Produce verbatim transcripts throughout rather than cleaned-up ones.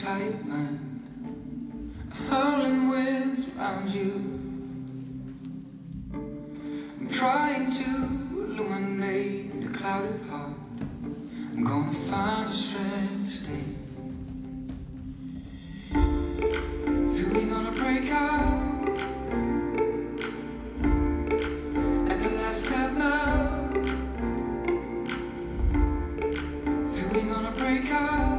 tight man. Howling winds around you. I'm trying to illuminate a clouded heart. I'm gonna find the strength to stay. Feel we gonna break out at the last step now. Feel we gonna break out.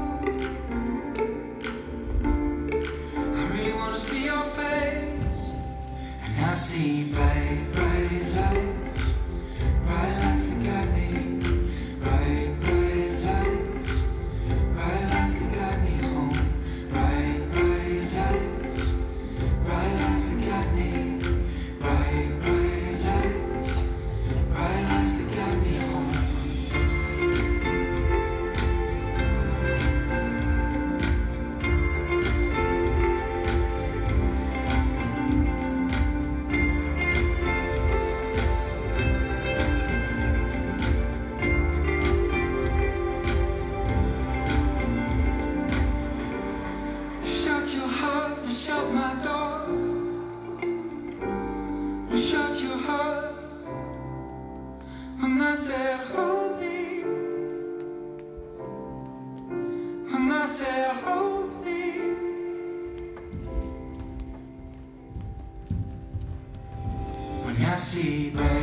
See your face, and I see bright, bright lights, bright lights that guide me, bright, bright lights, bright lights that guide me home, bright, bright lights, bright lights that guide me, bright, bright lights, bright lights that guide me home. Shut my door. Shut your heart. When I said hold me, when I said hold me, when I see bright